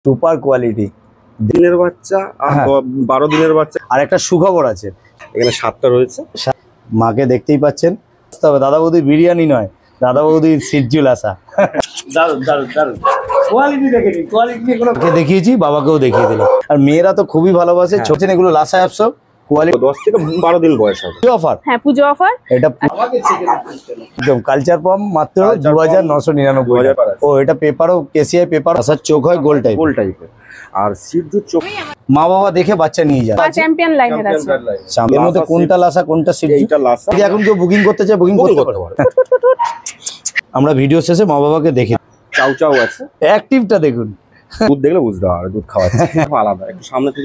Super quality দিনের বাচ্চা আর 12 দিনের বাচ্চা। আর একটা সুখবর আছে, এখানে 7টা রয়েছে। মাকে দেখতেই পাচ্ছেন। তবে দাদা বৌদির বিরিয়ানি নয়, দাদা বৌদির সিজ্জুল আসা। দারুন দারুন দারুন কোয়ালিটি দেখে নিন, কোয়ালিটি এগুলো দেখিয়েছি, বাবাকেও দেখিয়ে দিলাম। আর মেয়েরা তো খুবই ভালোবাসে। ছোট এগুলো লাসা অ্যাপস কোয়ালিটি 10 থেকে 12 দিন বয়স হবে। অফার, হ্যাঁ পুজো অফার। এটা একদম কালচার পাম্প, মাত্র 2999। ও এটা পেপারও কেসিআই পেপার, আসার চোখ হয় গোল টাইপের। আর সিদ্ধুর চোখ মা বাবা দেখে বাচ্চা নিয়ে যায়। চ্যাম্পিয়ন লাইনের আছে। এর মধ্যে কোনটা লাসা কোনটা সিদ্ধু? এইটা লাসা। এখন কেউ বুকিং করতে চায় বুকিং করতে পারে। আমরা ভিডিও শেষে মা বাবাকে দেখি। চাউ চাউ আছে, অ্যাক্টিভটা দেখুন। দুধ দেখলে বুঝতে হবে দুধ খাওয়াচ্ছে আলাদা। একটু সামনে থেকে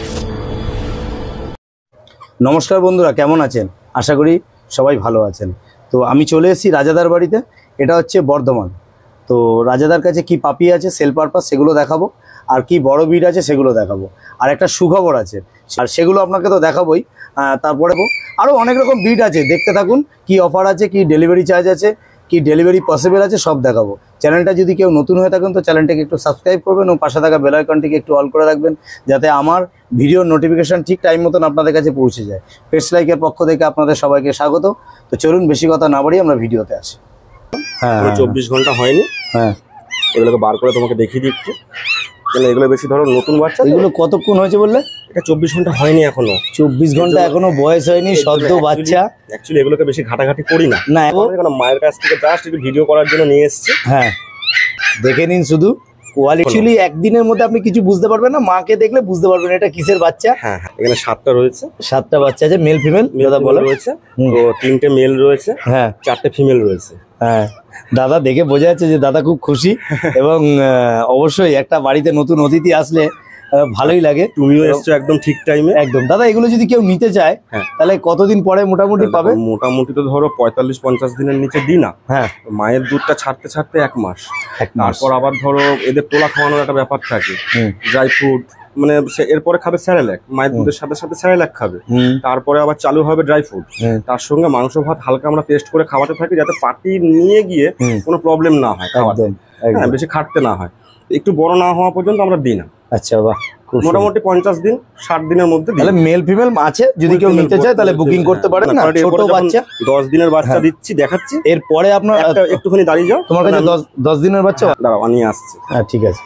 নমস্কার বন্ধুরা, কেমন আছেন? আশা করি সবাই ভালো আছেন। তো আমি চলে এসেছি রাজাদার বাড়িতে। এটা হচ্ছে বর্ধমান। তো রাজাদার কাছে কি পাপি আছে সেল পারপাস সেগুলো দেখাবো, আর কি বড় বিড আছে সেগুলো দেখাবো, আর একটা সুখবর আছে আর সেগুলো আপনাকে তো দেখাবোই। তারপরে আরও অনেক রকম বিড আছে, দেখতে থাকুন। কি অফার আছে, কি ডেলিভারি চার্জ আছে, কি ডেলিভারি পসিবল আছে, সব দেখাবো। চ্যানেলটা যদি কেউ নতুন হয়ে থাকেন তো চ্যানেলটাকে একটু সাবস্ক্রাইব করবেন ও পাশে থাকা বেল আইকনটিকে একটু অল করে রাখবেন, যাতে আমার ভিডিওর নোটিফিকেশন ঠিক টাইম মতন আপনাদের কাছে পৌঁছে যায়। পেটস লাইকের পক্ষ থেকে আপনাদের সবাইকে স্বাগত। তো চলুন বেশি কথা না বাড়িয়ে আমরা ভিডিওতে আসি। হ্যাঁ 24 ঘন্টা হয়নি। হ্যাঁ এগুলোকে বার করে তোমাকে দেখিয়ে দিই একটু। এগুলো বেশি ধরো নতুন বাচ্চা। এগুলো কতক্ষণ হয়েছে বললে? এটা 24 ঘন্টা হয়নি এখনো। 24 ঘন্টা এখনো বয়স হয়নি, সদ্য বাচ্চা। অ্যাকচুয়ালি এগুলোকে বেশি ঘাটাঘাটি করি না। না এখন মায়ের কাছ থেকে জাস্ট একটু ভিডিও করার জন্য নিয়ে এসেছি। হ্যাঁ দেখে নিন শুধু কোয়ালিটি। একদিনের মধ্যে আপনি কিছু বুঝতে পারবেন না, মাকে দেখলে বুঝতে পারবেন এটা কিসের বাচ্চা। হ্যাঁ এখানে 7টা রয়েছে। 7টা বাচ্চা আছে, মেল ফিমেল দাদা বলা রয়েছে। তো 3টে মেল রয়েছে, হ্যাঁ 4টে ফিমেল রয়েছে। হ্যাঁ দাদা দেখে বোঝা যাচ্ছে যে দাদা খুব খুশি। এবং অবশ্যই একটা বাড়িতে নতুন অতিথি আসলে ভালোই লাগে। তুমিও এসছো একদম ঠিক টাইমে। একদম দাদা, এগুলো যদি কেউ নিতে চায় তাহলে কতদিন পরে মোটামুটি পাবে? মোটামুটি তো ধরো 45-50 দিনের নিচে দিই না। হ্যাঁ মায়ের দুধটা ছাড়তে ছাড়তে 1 মাস। তারপর আবার ধরো এদের তোলা খাওয়ানোর একটা ব্যাপার থাকে, ড্রাই ফ্রুট, মানে এরপরে খাবে স্যারেল্যাক, মায়ের দুধের সাথে সাথে স্যারেল্যাক খাবে। তারপরে আবার চালু হবে ড্রাই ফ্রুট, তার সঙ্গে মাংস ভাত হালকা আমরা পেস্ট করে খাওয়াতে থাকি, যাতে পাটি নিয়ে গিয়ে কোনো প্রবলেম না হয়, খাওয়াতে বেশি খাটতে না হয়। একটু বড় না হওয়া পর্যন্ত আমরা দিই না। আচ্ছা বাহ, মোটামুটি 50 দিন 60 দিনের মধ্যে। তাহলে মেল ফিমেল আছে, যদি কেউ নিতে চায় তাহলে বুকিং করতে পারেন। না ছোট বাচ্চা 10 দিনের বাচ্চা দিচ্ছি, দেখাচ্ছি। এরপরে আপনার একটুখানি দাঁড়িয়ে যাও, তোমার কাছে 10 দিনের বাচ্চা দাঁড়াও আমি আসছি। হ্যাঁ ঠিক আছে।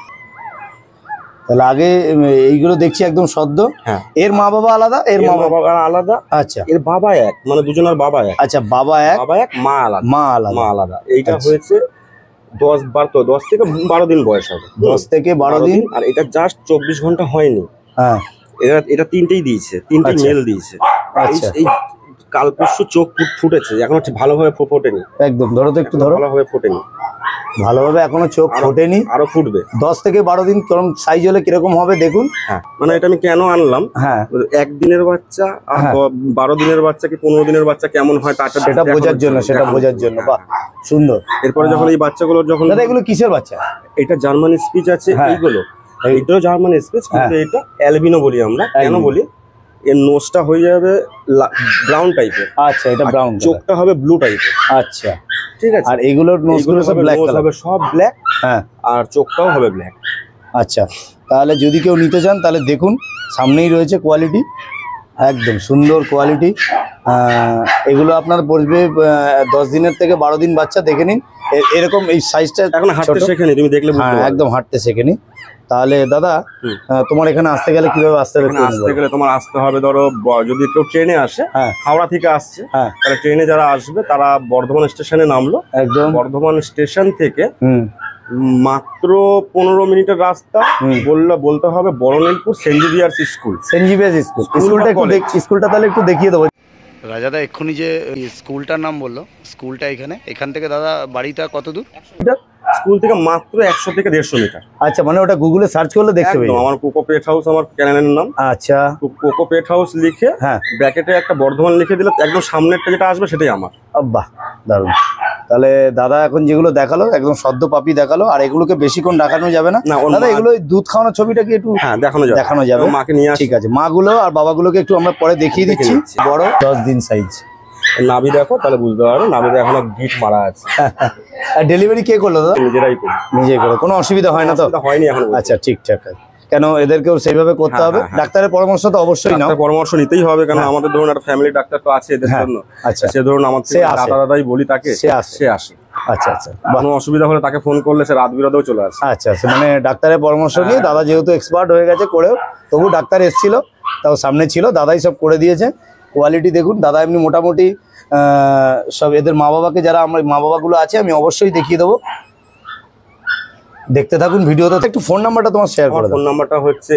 তাহলে আগে এইগুলো দেখছি একদম সদ্য। হ্যাঁ এর মা বাবা আলাদা, এর মা বাবা আলাদা। আচ্ছা এর বাবা এক, মানে দুজনের বাবা এক। আচ্ছা বাবা এক, মা আলাদা। মা আলাদা। এইটা হয়েছে 10 থেকে 12 দিন বয়স হবে। 10 থেকে 12 দিন। আর এটা জাস্ট 24 ঘন্টা হয়নি। হ্যাঁ এটা 3টেই দিয়েছে, 3টে মেল দিয়েছে। এই কাল পরশু চোখ ফুটেছে, এখন হচ্ছে ভালোভাবে ফোটেনি। একদম ধরো তো একটু ধরো, ভালোভাবে ফোটেনি, ভালোভাবে এখনো চোখ ফোটেনি, আরো ফুটবে। 10 থেকে 12 দিন কেমন সাইজ হলে কিরকম হবে দেখুন। হ্যাঁ মানে এটা আমি কেন আনলাম, হ্যাঁ 1 দিনের বাচ্চা আর 12 দিনের বাচ্চা কি 15 দিনের বাচ্চা কেমন হয় সেটা বোঝার জন্য। বাহ সুন্দর। এরপরে যখন এই বাচ্চাগুলো যখন এগুলো কিসের বাচ্চা? এটা জার্মান স্পিচ আছে, এইটাও জার্মান স্পিচ, কিন্তু এটা অ্যালবিনো বলি আমরা। কেন বলি, এর নোজটা হয়ে যাবে ব্রাউন টাইপের। আচ্ছা এটা ব্রাউন, চোখটা হবে ব্লু টাইপের। আচ্ছা ঠিক আছে। আর এগুলোর নোজগুলো সব ব্ল্যাক কালার হবে, সব ব্ল্যাক। হ্যাঁ আর চোখটাও হবে ব্ল্যাক। আচ্ছা তাহলে যদি কেউ নিতে চান তাহলে দেখুন সামনেই রয়েছে কোয়ালিটি, একদম সুন্দর কোয়ালিটি। এগুলো আপনার পড়বে 10 দিনের থেকে 12 দিন বাচ্চা। দেখে নিন এরকম এই সাইজটা। এখন হাঁটতে শেখেনি, তুমি দেখলে বুঝতে পারবে। একদম হাঁটতে শেখেনি। তাহলে দাদা তোমার এখানে আসতে গেলে কিভাবে আসতে হবে? আসতে গেলে তোমার আসতে হবে, ধরো যদি কেউ ট্রেনে আসে, হাওড়া থেকে আসছে, তাহলে ট্রেনে যারা আসবে তারা বর্ধমান স্টেশনে নামলো। একদম বর্ধমান স্টেশন থেকে মাত্র 15 মিনিটের রাস্তা। বলতে হবে বড়নীলপুর সেন্ট জেভিয়ার্স স্কুল। স্কুলটা তাহলে একটু দেখিয়ে দেবো। রাজাদা এক্ষুনি যে স্কুলটার নাম বললো, স্কুলটা এখান থেকে দাদা বাড়িটা কত দূর? স্কুল থেকে মাত্র 100 থেকে 150 মিটার। আচ্ছা মানে ওটা গুগলে সার্চ করলে দেখতে পাবে। আমার কোকো পেট হাউস আমার চ্যানেলের নাম। আচ্ছা কোকো পেট হাউস লিখে ব্র্যাকেটে একটা বর্ধমান লিখে দিলে একদম সামনেরটা যেটা আসবে সেটাই আমার। বাহ দারুণ। তাহলে দাদা এখন যেগুলো দেখালো একদম সদ্য পাপি দেখালো, আর এগুলোকে বেশিক্ষণ দেখানো যাবে না দাদা? এগুলো দুধ খাওয়ানোর ছবিটা কি একটু দেখানো যাবে? মাকে নিয়ে ঠিক আছে, মাগুলো আর বাবাগুলোকে একটু আমরা পরে দেখিয়ে দিচ্ছি। বড় 10 দিন সাইজ, নাভি দেখো তাহলে বুঝতে পারবে, নাভিতে এখনো গিট মারা আছে। আর ডেলিভারি কে করলো দাদা? নিজেরাই করি। নিজেই করো, কোনো অসুবিধা হয় না তো? অসুবিধা হয়নি এখন। আচ্ছা ঠিকঠাক। কেন এদেরকেও সেইভাবে করতে হবে? ডাক্তারের পরামর্শ তো অবশ্যই নাও। পরামর্শ নিতেই হবে, কারণ আমাদের ধরুন একটা ফ্যামিলি ডাক্তার তো আছে এদের জন্য। আচ্ছা, সে ধরুন আমার দাদাই বলি তাকে, সে আসে। আচ্ছা আচ্ছা, কোনো অসুবিধা হলে তাকে ফোন করলে সে রাত বিরাতেও চলে আসে। আচ্ছা আচ্ছা, মানে ডাক্তারের পরামর্শ নিয়ে দাদা যেহেতু এক্সপার্ট হয়ে গেছে করেও, তবু ডাক্তার এসেছিল তাও সামনে ছিল, দাদাই সব করে দিয়েছে। কোয়ালিটি দেখুন দাদা এমনি মোটামুটি সব এদের মা বাবাকে, যারা আমরা মা বাবাগুলো আছে আমি অবশ্যই দেখিয়ে দেবো, দেখতে থাকুন ভিডিওতে। একটু ফোন নাম্বারটা তোমার শেয়ার করে দাও। ফোন নাম্বারটা হচ্ছে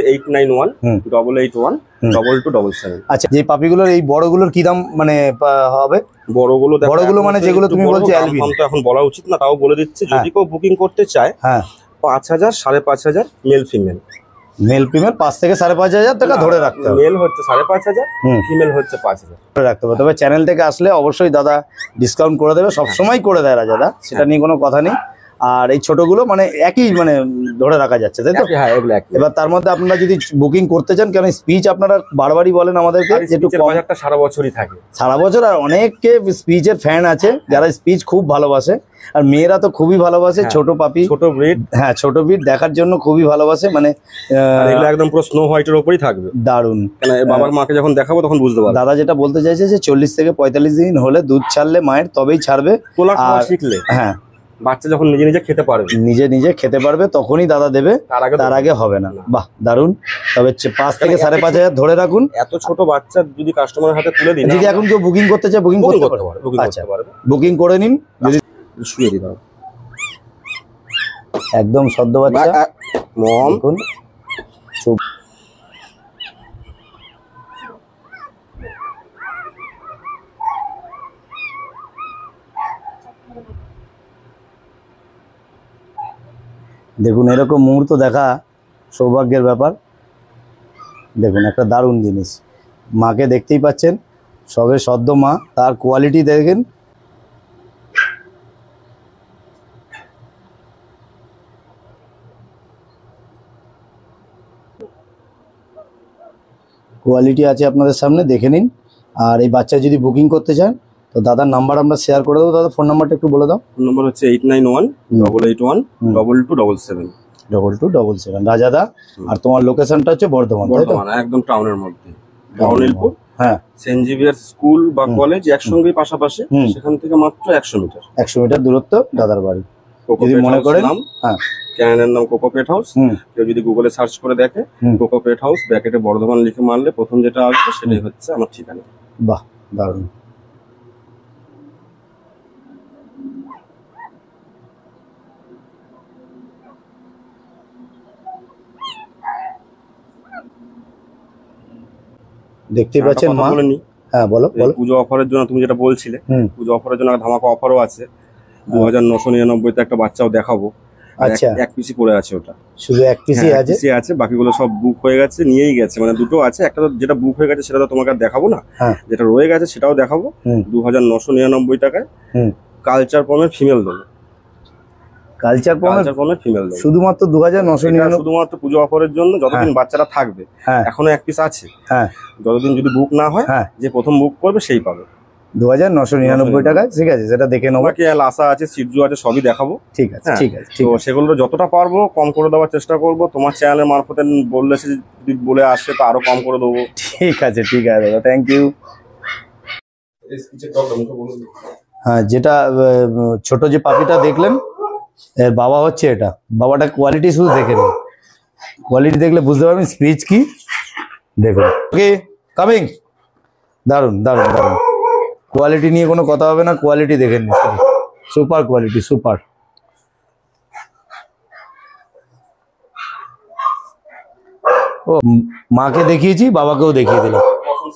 8918812277। আচ্ছা, যে পাপিগুলোর এই বড়গুলোর কি দাম মানে হবে? বড়গুলো মানে যেগুলো তুমি বলছো অ্যালবিনো, তো এখন বলা উচিত না, তাও বলে দিচ্ছি। যদি কেউ বুকিং করতে চায়, 5000 5500 মেল ফিমেল। মেল ফিমেল 5 থেকে 5500 টাকা ধরে রাখতে হবে। মেল হচ্ছে 5500, ফিমেল হচ্ছে 5000 ধরে রাখতে হবে। তবে চ্যানেল থেকে আসলে অবশ্যই দাদা ডিসকাউন্ট করে দেবে, সবসময় করে দেয় রাজাদা, সেটা নিয়ে কোনো কথা নেই। আর এই ছোটগুলো মানে একই মানে ধরে রাখা যাচ্ছে, তাই তো? হ্যাঁ, এগুলো একই। এবার তার মধ্যে আপনারা যদি বুকিং করতে চান, কারণ স্পিচ আপনারা বারবারই বলেন আমাদেরকে একটু বাজারটা সারা বছরই থাকে, সারা বছর। আর অনেকে স্পিচের ফ্যান আছে যারা স্পিচ খুব ভালোবাসে, আর মেয়েরা তো খুবই ভালোবাসে ছোট পাপি, ছোট ব্রিড। হ্যাঁ, ছোট ব্রিড দেখার জন্য খুবই ভালোবাসে। মানে এগুলো একদম পুরো স্নো হোয়াইটের উপরই থাকবে, দারুণ। বাবার মাকে যখন দেখাবো তখন বুঝতে পারবে। দাদা যেটা বলতে চাইছে যে 40 থেকে 45 দিন হলে দুধ ছাড়লে মায়ের, তবেই ছাড়বে। তোলা খাওয়া শিখলে, হ্যাঁ, বাচ্চা যখন নিজে নিজে খেতে পারবে, নিজে খেতে পারবে, তখনই দাদা দেবে, তার আগে হবে না। বাহ, দারুণ। তবে 5 থেকে 5500 ধরে রাখুন। এত ছোট বাচ্চা যদি কাস্টমারের হাতে তুলে দিই, যদি এখন কেউ বুকিং করতে চায় বুকিং করতে পারবে। আচ্ছা, বুকিং করে নিন। যদি শুয়ে দিই দাও, একদম সদ্য বাচ্চা দেখুন। দেখুন এরকম মুহূর্ত দেখা সৌভাগ্যের ব্যাপার। দেখুন একটা দারুণ জিনিস, মাকে দেখতেই পাচ্ছেন, সবে সদ্য মা, তার কোয়ালিটি দেখেন। কোয়ালিটি আছে আপনাদের সামনে, দেখে নিন। আর এই বাচ্চা যদি বুকিং করতে চান তো দাদার নাম্বার আমরা শেয়ার করে দেবো। দাদা ফোন নাম্বারটা একটু বলে দাও। ফোন নাম্বার হচ্ছে 8918812277 2277 রাজাদা। আর তোমার লোকেশনটা হচ্ছে বর্ধমান, একদম টাউনের মধ্যে, টাউনিলপুর। হ্যাঁ, সেন্ট জেভিয়ার্স স্কুল বা কলেজ একসঙ্গেই পাশাপাশি, সেখান থেকে মাত্র 100 মিটার দূরত্ব দাদার বাড়ি। যদি মনে করেন, হ্যাঁ, চ্যানেলের নাম কোকো পেট হাউস। কেউ যদি গুগলে সার্চ করে দেখে কোকো পেট হাউস ব্র্যাকেটে বর্ধমান লিখে মারলে প্রথম যেটা আসবে সেটাই হচ্ছে আমার ঠিকানা। বাহ, দারুণ। দেখতে পাচ্ছেন মা। হ্যাঁ, বলো। পুজো অফারের জন্য তুমি যেটা বলছিলে, পুজো অফারের জন্য ধামাকা অফারও আছে। 2999 একটা বাচ্চাও দেখাবো। আচ্ছা, এক পিসি পড়ে আছে, ওটা শুধু এক পিসি আছে, বাকিগুলো সব বুক হয়ে গেছে, নিয়েই গেছে। মানে দুটো আছে, একটা যেটা বুক হয়ে গেছে সেটা তো তোমাকে দেখাবো না, যেটা রয়ে গেছে সেটাও দেখাবো। 2999 টাকায় কালচার পমের ফিমেল দেবো। কালচার পমের ফিমেল দেবো শুধুমাত্র 2999, শুধুমাত্র পুজো অফারের জন্য। যতদিন বাচ্চারা থাকবে, এখনো এক পিস আছে, যতদিন যদি বুক না হয়, যে প্রথম বুক করবে সেই পাবে 2999 টাকায়। ঠিক আছে, সেটা দেখে নেবো। বাকি লাসা আছে, সিজু আছে, সবই দেখাবো। ঠিক আছে, ঠিক আছে। তো সেগুলো যতটা পারবো কম করে দেওয়ার চেষ্টা করবো। তোমার চ্যানেলের মারফতে বললে, যদি বলে আসে তো আরো কম করে দেবো। ঠিক আছে, ঠিক আছে দাদা, থ্যাংক ইউ। হ্যাঁ, যেটা ছোট যে পাপিটা দেখলেন, এর বাবা হচ্ছে এটা। বাবাটা কোয়ালিটি শুধু দেখে নিন, কোয়ালিটি দেখলে বুঝতে পারবেন স্পিচ কি। দেখুন, ওকে, কামিং। দারুণ দারুণ দারুণ কোয়ালিটি নিয়ে কোনো কথা হবে না, কোয়ালিটি দেখে নিন, সুপার কোয়ালিটি, সুপার। ও, মাকে দেখিয়েছি, বাবাকেও দেখিয়ে দিলাম,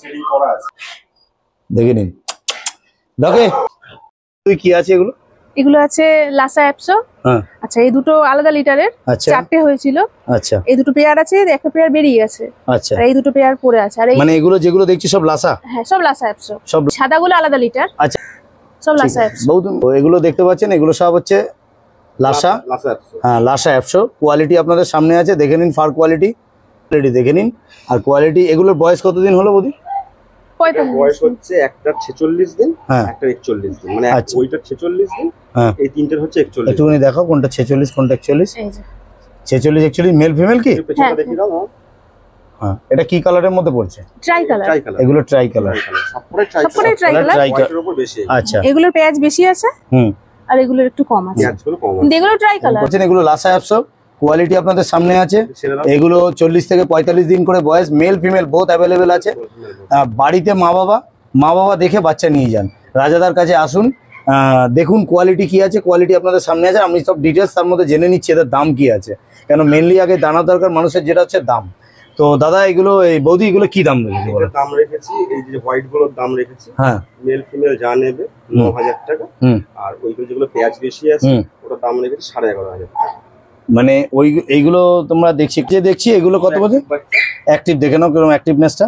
দেখে নিন। দেখে তুই কি আছে এগুলো? এগুলো আছে লাসা অ্যাপসো। আচ্ছা, এই দুটো আলাদা লিটারের, 4টে হয়েছিল। আচ্ছা, এই দুটো পেয়ার আছে, একটা পেয়ার বেরিয়ে গেছে। আচ্ছা, আর এই দুটো পেয়ার পড়ে আছে। আর মানে এগুলো যেগুলো দেখছি সব লাসা? হ্যাঁ, সব লাসা অ্যাপসো। সব সাদাগুলো আলাদা লিটার। আচ্ছা, সব লাসা অ্যাপসো। এগুলো দেখতে পাচ্ছেন, এগুলো সব হচ্ছে লাসা। হ্যাঁ, লাসা অ্যাপসো। কোয়ালিটি আপনাদের সামনে আছে, দেখে নিন। ফার কোয়ালিটি দেখে নিন। আর কোয়ালিটি, এগুলোর বয়স কতদিন হলো বৌদি? বয়স হচ্ছে একটা 46 দিন, হ্যাঁ একটা 41 দিন, মানে আচ্ছা। ওইটা 46 দিন, হ্যাঁ এই তিনটের হচ্ছে 41 একটুখানি দেখাও কোনটা 46 কোনটা 41। এই যে 46 41 মেল ফিমেল কি? পেছনটা হ্যাঁ, দেখিয়ে দাও। হ্যাঁ এটা কি কালারের মধ্যে পড়ছে? ট্রাই কালার, ট্রাই কালার, এগুলো ট্রাই কালার। সবকটাই সবকটাই ট্রাই কালার। ট্রাই কালার, এর উপর বেশি, আচ্ছা এগুলোর পেঁয়াজ বেশি আছে হুম। আর এগুলোর একটু কম আছে, পেঁয়াজগুলো কম কিন্তু এগুলো ট্রাই কালার। বলছেন এগুলো লাসা অ্যাপসো, কোয়ালিটি আপনাদের সামনে আছে। ছেড়ে দাও। এগুলো 40 থেকে 45 দিন করে বয়স, মেল ফিমেল বোথ অ্যাভেলেবেল আছে। বাড়িতে মা বাবা দেখে বাচ্চা নিয়ে যান, রাজাদার কাছে আসুন, দেখুন কোয়ালিটি কি আছে, কোয়ালিটি আপনাদের সামনে আছে। আমি সব ডিটেলস তার মধ্যে জেনে নিচ্ছি এদের দাম কি আছে, কেন মেনলি আগে জানা দরকার মানুষের, যেটা হচ্ছে দাম। তো দাদা এগুলো, এই বৌদি এগুলো কি দাম রেখেছে বলো? এটার দাম রেখেছি, এই যে হোয়াইট গুলোর দাম রেখেছি, হ্যাঁ মেল ফিমেল যা নেবে 9000 টাকা, হুম আর ওইগুলো যেগুলো পেঁয়াজ বেশি আছে হুম। ওটার দাম রেখেছি 11,500 টাকা। মানে ওই এইগুলো তোমরা দেখছি এগুলো কত বছর অ্যাক্টিভ, দেখে নাও কিরকম অ্যাক্টিভনেসটা।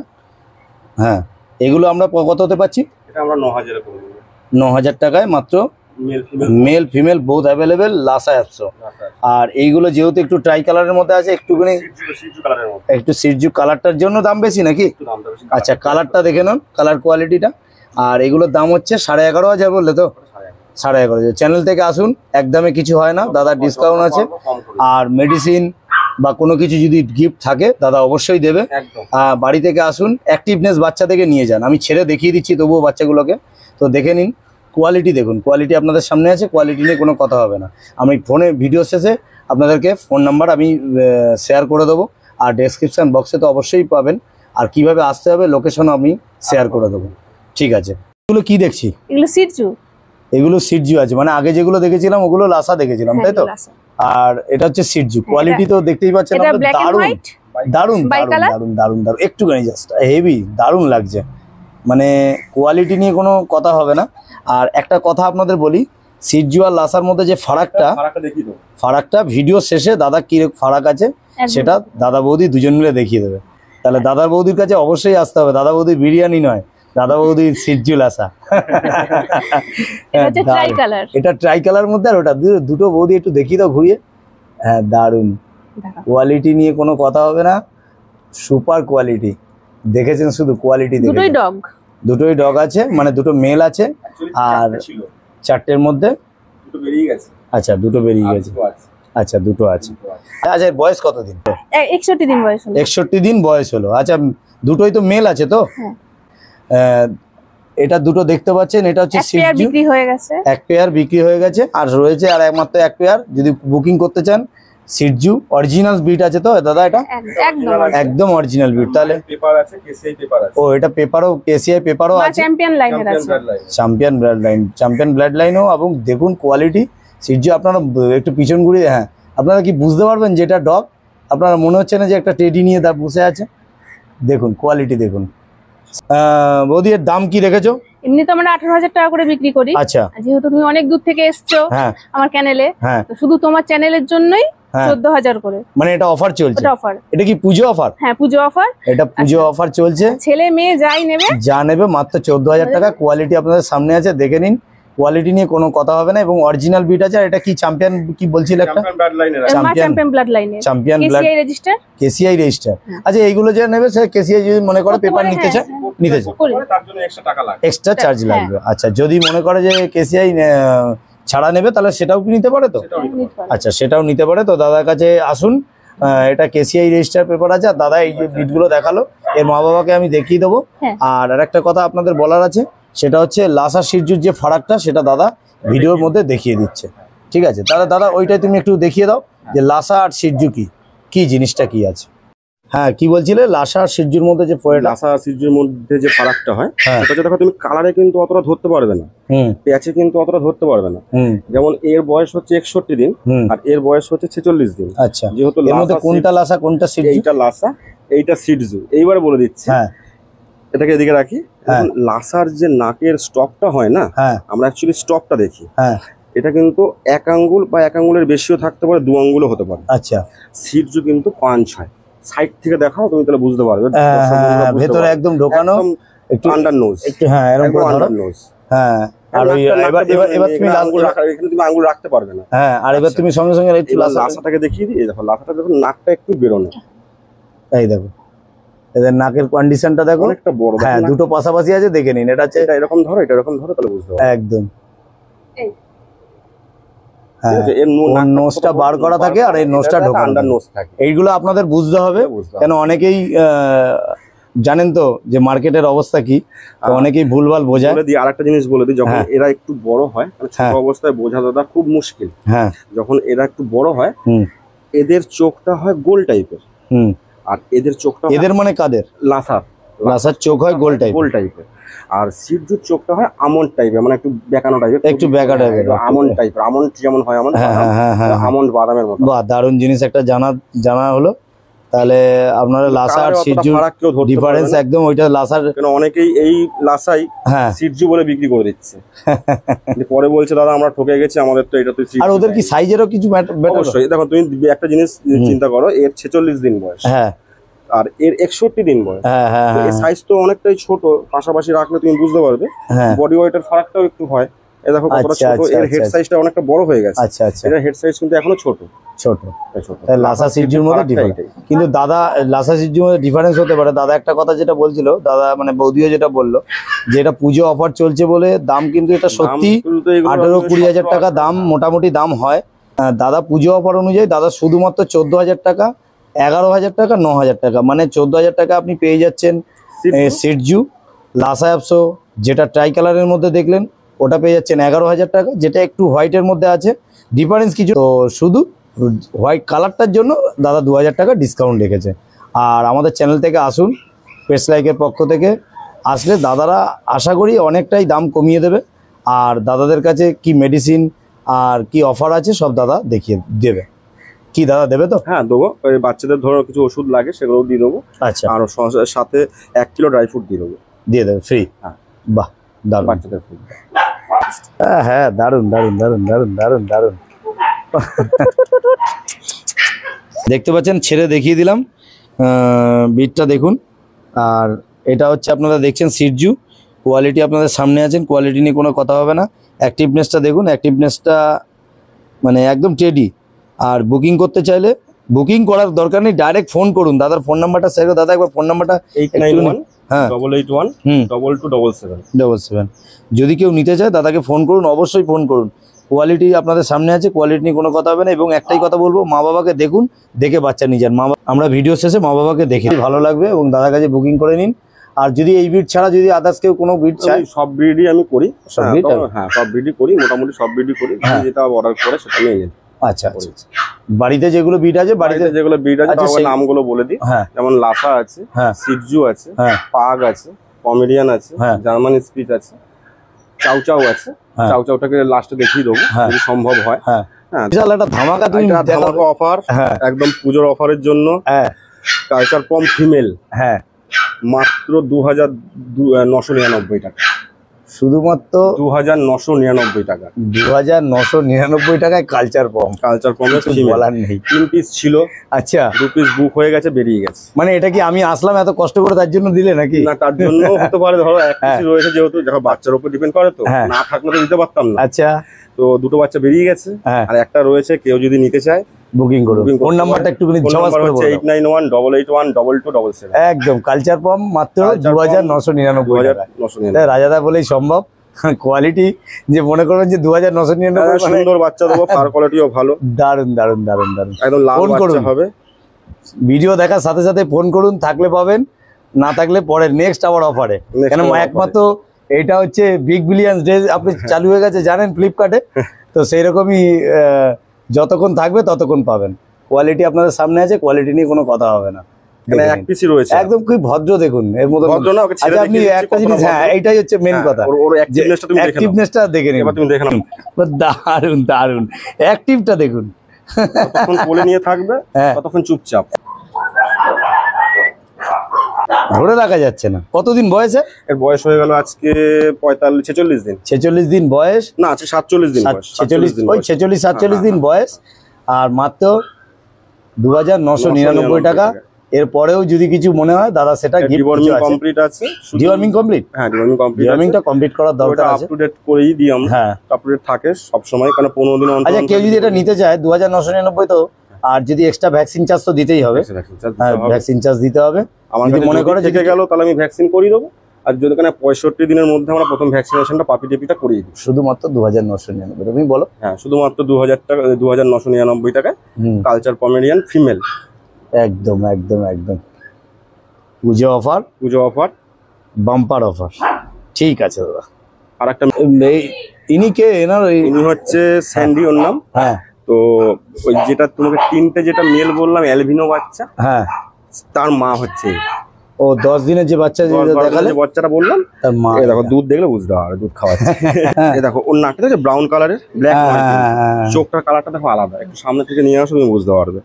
হ্যাঁ এগুলো আমরা কত হতে পাচ্ছি? এটা আমরা 9000 এ করে দেবো। 9000 টাকায় মাত্র, male female male female both available, Lhasa apso. আর এইগুলো যেহেতু একটু ট্রাই কালারের মধ্যে আছে, একটুখানি সিজু কালারের মতো, একটু সিরজু কালারটার জন্য দাম বেশি নাকি? একটু দামটা বেশি। আচ্ছা কালারটা দেখে নাও, কালার কোয়ালিটিটা। আর এগুলোর দাম হচ্ছে 11,500 বললে তো? 11,500। চ্যানেল থেকে আসুন, একদমে কিছু হয় না, দাদার ডিসকাউন্ট আছে। আর মেডিসিন বা কোনো কিছু যদি গিফট থাকে দাদা অবশ্যই দেবে। একদম। বাড়ি থেকে আসুন, অ্যাক্টিভনেস বাচ্চা থেকে নিয়ে যান, আমি ছেড়ে দেখিয়ে দিচ্ছি তবুও বাচ্চাগুলোকে, তো দেখে নিন। কোয়ালিটি দেখুন, কোয়ালিটি আপনাদের সামনে আছে, কোয়ালিটি নিয়ে কোনো কথা হবে না। আমি ফোনে ভিডিও শেষে আপনাদেরকে ফোন নাম্বার আমি শেয়ার করে দেবো, আর ডেসক্রিপশান বক্সে তো অবশ্যই পাবেন, আর কিভাবে আসতে হবে লোকেশনও আমি শেয়ার করে দেবো। ঠিক আছে, এগুলো কি দেখছি? এগুলো সিজু, এগুলো সিরজু আছে, মানে আগে যেগুলো দেখেছিলাম ওগুলো লাসা দেখেছিলাম, তাই তো? আর এটা হচ্ছে সিরজু, কোয়ালিটি তো দেখতেই পাচ্ছেন এটা আপনারা, ব্ল্যাক এন্ড দারুণ হোয়াইট দারুণ বাই দারুণ কালার। দারুণ দারুণ দারুণ, একটুখানি জাস্ট হেভি, দারুণ লাগছে, মানে কোয়ালিটি নিয়ে কোনো কথা হবে না। আর একটা কথা আপনাদের বলি, সিরজু আর লাসার মধ্যে যে ফারাকটা দেখিয়ে দেবো। ফারাকটা ভিডিও শেষে দাদা কি ফারাক আছে সেটা দাদা বৌদি দুজন মিলে দেখিয়ে দেবে। তাহলে দাদা বৌদির কাছে অবশ্যই আসতে হবে, দাদা বৌদির বিরিয়ানি নয়, দাদা বৌদির সিরজু লাসা। এটা ট্রাই কালার, এটা ট্রাই কালার মধ্যে, আর ওটা দুটো বৌদি একটু দেখিয়ে দাও ঘুরিয়ে। হ্যাঁ দারুণ, কোয়ালিটি নিয়ে কোনো কথা হবে না, সুপার কোয়ালিটি। দেখেছেন শুধু কোয়ালিটি দুটোই দেখেছেন, ডগ, দুটোই ডগ আছে, মানে দুটো মেল আছে। আর ছিল 4টের মধ্যে, দুটো বেরিয়ে গেছে, আচ্ছা দুটো বেরিয়ে গেছে, দুটো আছে। আচ্ছা দুটো আছে। আচ্ছা বয়স কতদিন? 61 দিন বয়স হলো। 61 দিন বয়স হলো। আচ্ছা দুটোই তো মেল আছে তো? হ্যাঁ। এটা দুটো দেখতে পাচ্ছেন, এটা হচ্ছে এক পেয়ার সিরজু, বিক্রি হয়ে গেছে, এক পেয়ার বিক্রি হয়ে গেছে, আর রয়েছে আর একমাত্র এক পেয়ার যদি বুকিং করতে চান। সিরজু অরিজিনাল বিট আছে তো দাদা? এটা একদম একদম অরিজিনাল বিট। তাহলে পেপার আছে, কেসিআই পেপার আছে। ও এটা পেপারও, কেসিআই পেপারও আছে, চ্যাম্পিয়ন লাইনের আছে, চ্যাম্পিয়ন ব্লাড লাইনও। এবং দেখুন কোয়ালিটি সিরজু, আপনারা একটু পিছন ঘুরিয়ে, হ্যাঁ আপনারা কি বুঝতে পারবেন যে এটা ডগ? আপনারা মনে হচ্ছে না যে একটা টেডি নিয়ে তা বসে আছে? দেখুন কোয়ালিটি দেখুন। বৌদি এর দাম কি রেখেছো? এমনি তো আমরা 18,000 টাকা করে বিক্রি করি। আচ্ছা যেহেতু তুমি অনেক দূর থেকে এসছো হ্যাঁ আমার চ্যানেলে, হ্যাঁ তো শুধু তোমার চ্যানেলের জন্যই হ্যাঁ 14,000 করে। মানে এটা অফার চলছে? ওটা অফার, এটা কি পুজো অফার? হ্যাঁ পুজো অফার, এটা পুজো অফার চলছে, ছেলে মেয়ে যাই নেবে যা নেবে মাত্র 14,000 টাকা। কোয়ালিটি আপনাদের সামনে আছে, দেখে নিন, কোয়ালিটি নিয়ে কোনো কথা হবে না। এবং অরিজিনাল বিট আছে। আর এটা কি চ্যাম্পিয়ন কি বলছিল একটা? চ্যাম্পিয়ন ব্লাড লাইনের আছে। চ্যাম্পিয়ন ব্লাড লাইনের, champion blood, KCI register, KCI register. আচ্ছা এইগুলো যে নেবে সে কেসিআই যদি মনে করে পেপার নিতে চায়, নিতে চায়, তার জন্য এক্সট্রা টাকা লাগে, এক্সট্রা চার্জ লাগবে। আচ্ছা যদি মনে করে যে কেসিআই ছাড়া নেবে তাহলে সেটাও কি নিতে পারে তো? আচ্ছা সেটাও নিতে পারে। তো দাদার কাছে আসুন, এটা কেসিআই রেজিস্টার পেপার আছে। আর দাদা এই যে বিটগুলো দেখালো এর মা বাবাকে আমি দেখিয়ে দেবো। আর একটা কথা আপনাদের বলার আছে, সেটা হচ্ছে লাসা সিরজুর যে ফারাকটা সেটা দাদা ভিডিওর মধ্যে দেখিয়ে দিচ্ছে। ঠিক আছে, তাহলে দাদা ওইটাই তুমি একটু দেখিয়ে দাও যে লাসা আর সিরজু কি জিনিসটা কি আছে। হ্যাঁ কি বলছিলে, লাসা আর সিরজুর মধ্যে যে লাসা সিরজুর মধ্যে যে ফারাকটা হয় হ্যাঁ সেটা দেখো, তুমি কালারে কিন্তু অতটা ধরতে পারবে না, প্যাচে কিন্তু অতটা ধরতে পারবে না। যেমন এর বয়স হচ্ছে 61 দিন আর এর বয়স হচ্ছে 46 দিন। আচ্ছা যেহেতু এর মধ্যে কোনটা লাসা কোনটা সিরজু? এইটা লাসা, এইটা সিরজু। এইবারে বলে দিচ্ছি, হ্যাঁ এটাকে এদিকে রাখি। লাসার যে নাকের স্টপটা হয় না, হ্যাঁ আমরা অ্যাকচুয়ালি স্টপটা দেখি, হ্যাঁ এটা কিন্তু 1 আঙ্গুল বা 1 আঙ্গুলের বেশিও থাকতে পারে, 2 আঙ্গুলও হতে পারে। আচ্ছা সিরজু কিন্তু 5-6। সাইড থেকে দেখাও তুমি তাহলে বুঝতে পারবে, ভেতরে একদম ঢোকানো, একটু আন্ডার নোজ, একটু হ্যাঁ এরকম করে ধরো, আন্ডার নোজ। হ্যাঁ আর ওই এবার তুমি আঙ্গুল রাখা, এখানে তুমি আঙ্গুল রাখতে পারবে না। হ্যাঁ আর এবার তুমি সঙ্গে সঙ্গে একটু লাসাটাকে দেখিয়ে দিই। দেখো লাসাটা দেখো, নাকটা একটু বেরোনো, এই দেখো এদের নাকের কন্ডিশনটা দেখো, অনেকটা বড়। হ্যাঁ দুটো পাশাপাশি আছে, দেখে নিন। এটা হচ্ছে এটা এরকম ধরো, এটা এরকম ধরো, তাহলে বুঝতে পারবে একদম। এই। হ্যাঁ, এর নোজটা বার করা থাকে আর এই নোজটা ঢোকানো আন্ডার নোজ থাকে। এইগুলো আপনাদের বুঝতে হবে, কেন অনেকেই জানেন তো যে মার্কেটের অবস্থা কি, তো অনেকেই ভুলভাল বোঝায়। বলে দিই, আরেকটা জিনিস বলে দিই, যখন এরা একটু বড় হয়, ছোট অবস্থায় বোঝা দাদা খুব মুশকিল। হ্যাঁ, যখন এরা একটু বড় হয়, এদের চোখটা হয় গোল টাইপের, আর এদের চোখটা, এদের মানে কাদের? লাসার চোখ হয় গোল টাইপের, আর সিরজুর চোখটা হয় আমন্ড টাইপের, মানে একটু বেঁকানো টাইপের, একটু বেঁকা টাইপের, আমন্ড টাইপের। আমন্ড যেমন হয়, আমন্ড বাদামের মতো। বাহ, দারুণ জিনিস একটা জানা হলো। তাহলে আপনারা লাসা আর সিরজু ডিফারেন্স একদম, ওইটা লাসার, কেন অনেকেই এই লাসাই সিরজু বলে বিক্রি করে দিচ্ছে, পরে বলছে দাদা আমরা ঠকে গেছি, আমাদের তো এটা তো সিরজু। আর ওদের কি সাইজেরও কিছু অবশ্যই। দেখো তুমি একটা জিনিস চিন্তা করো, এর 46 দিন বয়স, হ্যাঁ, আর এর 61 দিন বয়স, এই সাইজ তো অনেকটাই ছোট, পাশাপাশি রাখলে তুমি বুঝতে পারবে বডি ওয়েটের ফারাকটাও একটু হয়। এই দেখো কতটা ছোট, এর হেড সাইজটা অনেকটা বড় হয়ে গেছে। আচ্ছা আচ্ছা, এর হেড সাইজ কিন্তু এখনো ছোট। তাই লাসা সিরজুর মধ্যে ডিফারেন্স। কিন্তু দাদা লাসা সিরজুর মধ্যে ডিফারেন্স হতে পারে। দাদা একটা কথা যেটা বলছিল, দাদা মানে বৌদিও যেটা বললো, যে এটা পুজো অফার চলছে বলে দাম, কিন্তু এটা সত্যি 18-20 হাজার টাকা দাম মোটামুটি দাম হয়। দাদা পুজো অফার অনুযায়ী দাদা শুধুমাত্র 14,000 টাকা, 11,000 টাকা, 9,000 টাকা, মানে 14,000 টাকা আপনি পেয়ে যাচ্ছেন সিরজু। লাসা অ্যাপসো যেটা ট্রাই কালারের মধ্যে দেখলেন, ওটা পেয়ে যাচ্ছেন 11,000 টাকা, যেটা একটু হোয়াইটের মধ্যে আছে, ডিফারেন্স কিছু। তো শুধু হোয়াইট কালারটার জন্য দাদা 2,000 টাকা ডিসকাউন্ট রেখেছে। আর আমাদের চ্যানেল থেকে আসুন, পেটস লাইকের পক্ষ থেকে আসলে দাদারা আশা করি অনেকটাই দাম কমিয়ে দেবে। আর দাদাদের কাছে কি মেডিসিন আর কি অফার আছে সব দাদা দেখিয়ে দেবে। কি দাদা দেবে তো? হ্যাঁ দেবো। ওই বাচ্চাদের ধরো কিছু ওষুধ লাগে, সেগুলো দিয়ে দেবো। আচ্ছা, আর সাথে 1 কিলো ড্রাই ফ্রুট দিয়ে দেবো। দিয়ে দেবে ফ্রি? হ্যাঁ। বাহ, দারুণ। বাচ্চাদের ফুড, হ্যাঁ দারুণ দারুণ দারুণ দারুণ দারুণ দারুণ। দেখতে পাচ্ছেন, ছেড়ে দেখিয়ে দিলাম, বিটটা দেখুন। আর এটা হচ্ছে আপনারা দেখছেন সিরজু, কোয়ালিটি আপনাদের সামনে আছেন, কোয়ালিটি নিয়ে কোনো কথা হবে না। অ্যাক্টিভনেসটা দেখুন, অ্যাক্টিভনেসটা মানে একদম টেডি। আর বুকিং করতে চাইলে বুকিং করার দরকার নেই, ডাইরেক্ট ফোন করুন। দাদার ফোন নাম্বারটা স্যার, দাদা একবার ফোন নাম্বারটা 891 হ্যাঁ 881 2277। যদি কেউ নিতে চায় দাদাকে ফোন করুন, অবশ্যই ফোন করুন। কোয়ালিটি আপনাদের সামনে আছে, কোয়ালিটি নিয়ে কোনো কথা হবে না। এবং একটাই কথা বলবো, মা বাবাকে দেখুন, দেখে বাচ্চা নিয়ে যান। আমরা ভিডিও শেষে মা বাবাকে দেখে ভালো লাগবে এবং দাদার কাছে বুকিং করে নিন। আর যদি এই বিট ছাড়া যদি আদার্স কেউ কোনো বিট চায়, সব ব্রিডই আমি করি। সব বিট? হ্যাঁ সব ব্রিডই করি, মোটামুটি সব ব্রিডই করি। যেটা অর্ডার করে সেটা নিয়ে নিন। আচ্ছা আচ্ছা, বাড়িতে যেগুলো বিট আছে, বাড়িতে যেগুলো ব্রিড আছে তার নামগুলো বলে দিই। হ্যাঁ, যেমন লাসা আছে, সিরজু আছে, পাগ আছে, পমেরিয়ান আছে, জার্মান স্পিচ আছে, চাউ চাউ আছে। চাউ চাউটাকে লাস্টে দেখিয়ে দেবো যদি সম্ভব হয়। হ্যাঁ, বিশাল একটা ধামাকা, তুমি ধামাকা অফার, একদম পুজোর অফারের জন্য। কালচার পম ফিমেল, হ্যাঁ, মাত্র 2,999 টাকা। শুধুমাত্র 2,999 টাকা। 2,999 টাকায় কালচার পম। কালচার পমের বলার নেই। 3 পিস ছিল। আচ্ছা, 2 পিস বুক হয়ে গেছে, বেরিয়ে গেছে। মানে এটা কি আমি আসলাম এত কষ্ট করে তার জন্য দিলে নাকি? না, তার জন্য হতে পারে। ধরো এক পিস রয়েছে, যেহেতু দেখো বাচ্চার উপর ডিপেন্ড করে, তো না থাকলে তো দিতে পারতাম না। আচ্ছা, তো দুটো বাচ্চা বেরিয়ে গেছে, আর একটা রয়েছে। কেউ যদি নিতে চায় বুকিং করুন। ফোন নাম্বারটা একটুখানি সহজ করে বলুন। 891 881 2277। একদম, কালচার পম মাত্র 2,999 টাকা। রাজাদা বলেই সম্ভব। কোয়ালিটি যে মনে করবেন যে 2,999, সুন্দর বাচ্চা দেবো, ফার কোয়ালিটিও ভালো। দারুন দারুন দারুন দারুন, একদম লাল বাচ্চা হবে। ভিডিও দেখার সাথে সাথে ফোন করুন, থাকলে পাবেন, না থাকলে পরে নেক্সট আবার অফারে। কেন একমাত্র এটা হচ্ছে বিগ বিলিয়ন্স ডে আপনি চালু হয়ে গেছে জানেন ফ্লিপকার্টে, তো সেই রকমই যতক্ষণ থাকবে ততক্ষণ পাবেন। কোয়ালিটি আপনাদের সামনে আছে, কোয়ালিটি নিয়ে কোনো কথা হবে না। এক পিসই রয়েছে, একদম খুব ভদ্র দেখুন এর মধ্যে। আচ্ছা, আপনি একটা জিনিস, হ্যাঁ এইটাই হচ্ছে মেন কথা, অ্যাক্টিভনেসটা দেখে নিন। তুমি দেখে নাও, দারুন দারুন অ্যাক্টিভটা দেখুন। ততক্ষণ কোলে নিয়ে থাকবে, ততক্ষণ চুপচাপ, ধরে রাখা যাচ্ছে না। কতদিন বয়সে? এর বয়স হয়ে গেল আজকে 46 দিন। 46 দিন বয়স না, আছে 47 দিন বয়স। 46-47 দিন বয়স, আর মাত্র 2,999 টাকা। এরপরেও যদি কিছু মনে হয় দাদা, সেটা ডিওয়ার্মিং কমপ্লিট আছে। Deworming complete? হ্যাঁ, ডিওয়ার্মিং কমপ্লিট। ডিওয়ার্মিংটা কমপ্লিট করার দরকার আছে। আপ টু ডেট করেই দিই আমরা। হ্যাঁ, আপ টু ডেট থাকে সব সময়, কারণ 15 দিন অন্তর। আচ্ছা, কেউ যদি এটা নিতে চায় 2,999, তো আর যদি এক্সট্রা ভ্যাকসিন চার্জ তো দিতেই হবে, হ্যাঁ ভ্যাকসিন চার্জ দিতে হবে। আমার যদি মনে করো থেকে গেল তাহলে আমি ভ্যাকসিন করিয়ে দেবো, আর যদি এখানে 65 দিনের মধ্যে আমরা প্রথম ভ্যাকসিনেশনটা পাপি টেপিটা করিয়ে দিই। শুধুমাত্র 2999, তুমি বলো। হ্যাঁ শুধুমাত্র 2000 টাকা, 2999 টাকায় কালচার পমেরিয়ান ফিমেল। একদম একদম একদম পুজো অফার, বাম্পার অফার। ঠিক আছে দাদা। আর একটা ইনি কে? এনার ইনি হচ্ছে স্যান্ডি ওর নাম। হ্যাঁ তো ওই যেটা তোমাকে তিনটে যেটা মেল বললাম অ্যালবিনো বাচ্চা, হ্যাঁ তার মা হচ্ছে ও 10 দিনের যে বাচ্চা দেখালে, যে বাচ্চাটা বললাম তার মা। এই দেখো দুধ দেখলে বুঝতে পারবে, দুধ খাওয়াচ্ছে। এই দেখো ওর নাকটা দেখো ব্রাউন কালারের, ব্ল্যাক, চোখটার কালারটা দেখো আলাদা, একটু সামনে থেকে নিয়ে আসো তুমি বুঝতে পারবে।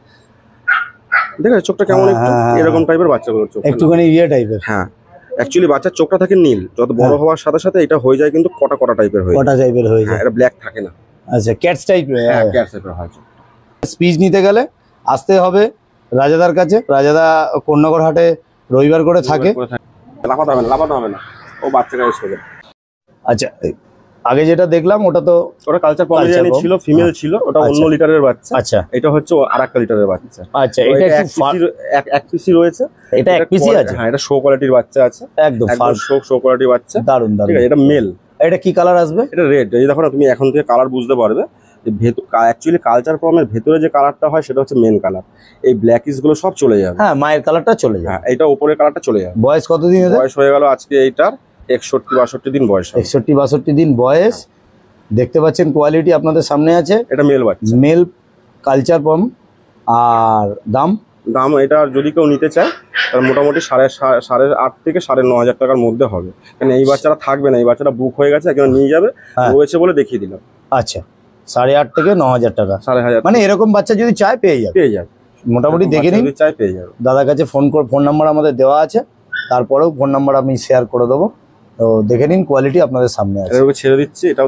দেখো চোখটা কেমন, একটু এরকম টাইপের বাচ্চাগুলোর চোখ, একটুখানি ইয়ে টাইপের। হ্যাঁ অ্যাকচুয়ালি বাচ্চার চোখটা থাকে নীল, যত বড় হওয়ার সাথে সাথে এটা হয়ে যায় কিন্তু কটা টাইপের হয়ে যায়, কটা টাইপের হয়ে যায়, এটা ব্ল্যাক থাকে না। আচ্ছা ক্যাটস টাইপের, হ্যাঁ ক্যাটস টাইপের হয়। স্পিচ নিতে গেলে আসতে হবে রাজাদার কাছে। রাজাদা কোন্নগর হাটে রবিবার করে থাকে। লাফাতে হবে না, ও বাচ্চা গায়ে শোবে। আচ্ছা আগে যেটা দেখলাম ওটা তো ওটা কালচার পমেরিয়ান ছিল, ফিমেল ছিল, ওটা অন্য লিটারের বাচ্চা। আচ্ছা এটা হচ্ছে আরেকটা লিটারের বাচ্চা। আচ্ছা এটা এক পিসি রয়েছে, এটা এক পিসি আছে। হ্যাঁ এটা শো কোয়ালিটির বাচ্চা আছে, একদম শো কোয়ালিটির বাচ্চা। দারুন দারুন। ঠিক আছে, এটা মেল। এটা কি কালার আসবে? এটা রেড। এই দেখো না, তুমি এখন থেকে কালার বুঝতে পারবে যে অ্যাকচুয়ালি কালচার ফর্মের ভেতরে যে কালারটা হয় সেটা হচ্ছে মেন কালার। এই ব্ল্যাকিশ গুলো সব চলে যাবে। হ্যাঁ মায়ের কালারটা চলে যাবে। হ্যাঁ এটা উপরের কালারটা চলে যাবে। বয়স কতদিন? বয়স হয়ে গেল আজকে এইটার 61-62 দিন বয়স। 61-62 দিন বয়স। দেখতে পাচ্ছেন কোয়ালিটি আপনাদের সামনে আছে। এটা মেল বাচ্চা, মেল কালচার পম। আর দাম এটা যদি কেউ নিতে চায় তাহলে মোটামুটি 8.5 থেকে 9.5 টাকার মধ্যে হবে। কারণ এই বাচ্চাটা থাকবে না, এই বাচ্চাটা বুক হয়ে গেছে, একজন নিয়ে যাবে, রয়েছে বলে দেখিয়ে দিলাম। আচ্ছা 8.5 থেকে 9,000 টাকা, 5,500। মানে এরকম বাচ্চা যদি চায় পেয়ে যাবে। মোটামুটি দেখে নিন, চাই পেয়ে যাবে। দাদার কাছে ফোন নাম্বার আমাদের দেওয়া আছে, তারপরেও ফোন নাম্বার আমি শেয়ার করে দেবো। তো দেখে নিন, কোয়ালিটি আপনাদের সামনে আছে। এভাবে ছেড়ে দিচ্ছি, এটাও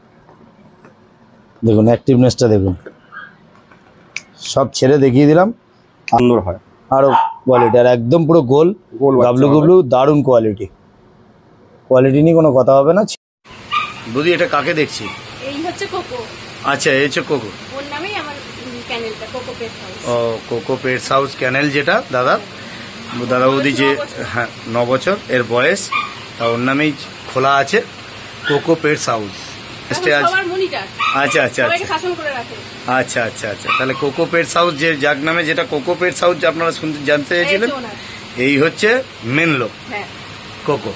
দেখুন অ্যাক্টিভনেসটা দেখুন, সব ছেড়ে দেখিয়ে দিলাম। সুন্দর হয় আরো কোয়ালিটি, আর একদম পুরো গোল গাবলু গুবলু, দারুণ কোয়ালিটি নিয়ে কোনো কথা হবে না। দিদি এটা কাকে দেখছি? এই হচ্ছে কোকো। আচ্ছা এই হচ্ছে কোকো, ওর নামেই আমার ক্যানেলটা, কোকো পেট হাউস। ও কোকো পেটস হাউস ক্যানেল, যেটা দাদা বৌদি যে, হ্যাঁ 9 বছর এর বয়স, তা ওর নামেই খোলা আছে কোকো পেটস হাউস। আচ্ছা আচ্ছা আচ্ছা আচ্ছা আচ্ছা, তাহলে কোকো পেটস হাউস, যে যার নামে যেটা কোকো পেটস হাউস আপনারা জানতে চেয়েছিলেন, এই হচ্ছে মেন লোক কোকো।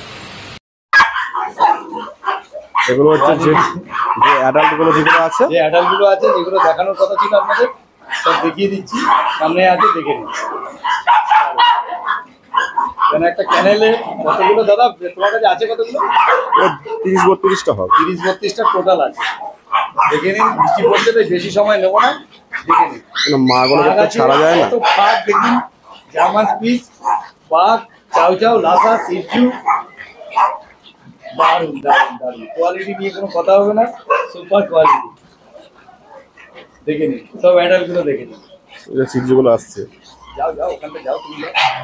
এগুলো হচ্ছে যে অ্যাডাল্ট গুলো যেগুলো আছে, যেগুলো দেখানোর কথা ছিল আপনাদের সব দেখিয়ে দিচ্ছি, সামনে আছে, দেখে নিন। একটা ক্যানেলে কতগুলো দাদা তোমার কাছে আছে? কতগুলো? 30-32টা হবে। 30-32টা টোটাল আছে। দেখে নিন, বৃষ্টি পড়ছে তো বেশি সময় নেবো না, দেখে নিন। মাগুলো ছাড়া যায় না। পাক দেখুন, জার্মান স্পিচ, পাক, চাউ লাসা, সিজু, দারুন দারুন দারুন। কোয়ালিটি নিয়ে কোনো কথা হবে না, সুপার কোয়ালিটি। দেখে নিন, সব অ্যাডাল্ট গুলো দেখে নিন। এটা সিজুগুলো আসছে। যাও ওখানটা যাও তুমি।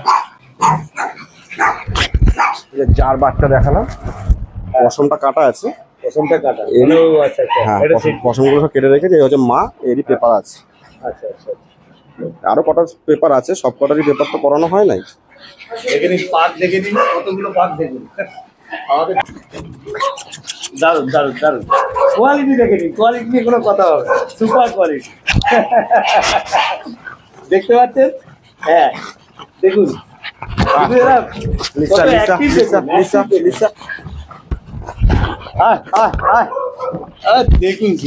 যার বাচ্চা দেখালাম, পশমটা কাটা আছে, পশমটা কাটা। আচ্ছা আচ্ছা, হ্যাঁ পশমগুলো সব কেটে রেখেছে। এই হচ্ছে মা, এরই পেপার আছে। আচ্ছা আচ্ছা, আরো কটা পেপার আছে, সব কটারই পেপার তো করানো হয় নাই। দেখে নিন পাক, দেখে নিন কতগুলো পাক দেখুন। আমাদের দারুন দারুন দারুন কোয়ালিটি দেখে নিন, কোয়ালিটি নিয়ে কোনো কথা হবে, সুপার কোয়ালিটি। দেখতে পাচ্ছেন? হ্যাঁ দেখুন, দেখুন কি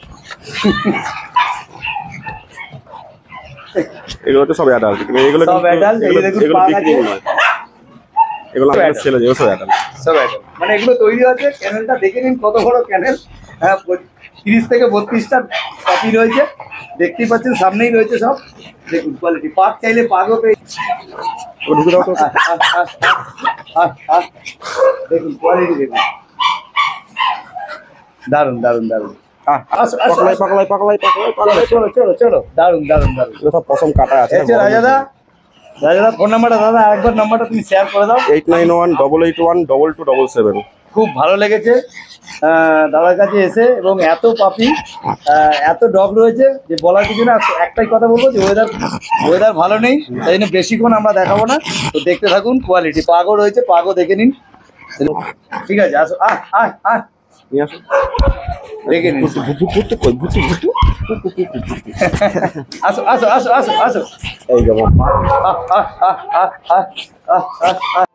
এগুলো তো সব অ্যাডাল্ট, এগুলো সব অ্যাডাল্ট। এগুলো বিক্রি নয়, এগুলো আমাদের ছেলে, যেগুলো সব অ্যাডাল্ট, সব অ্যাডাল্ট। মানে এগুলো তৈরি আছে। ক্যানেলটা দেখে নিন কত বড় ক্যানেল। হ্যাঁ 30 থেকে 32টা কপি রয়েছে, দেখতেই পাচ্ছেন, সামনেই রয়েছে সব। দেখুন কোয়ালিটি, পাক চাইলে পাকও পেয়ে। দেখুন কোয়ালিটি দেখুন, দারুন দারুন দারুন। চলো দারুন দারুন দারুন। সব পশম কাটা আছে। রাজাদা ফোন নাম্বারটা দাদা একবার নাম্বারটা তুমি শেয়ার করে দাও। 8918812277। খুব ভালো লেগেছে দাদার কাছে এসে, এবং এত পাপি এত ডগ রয়েছে যে বলার কিছু না। একটাই কথা বলবো যে ওয়েদার ভালো নেই, তাই জন্য বেশিক্ষণ আমরা দেখাবো না। তো দেখতে থাকুন কোয়ালিটি। পাগও রয়েছে, পাগও দেখে নিন। ঠিক আছে, আসো নিয়ে আসো। দেখে নিন। আসো আসো আসো আসো আসো। এই যেমন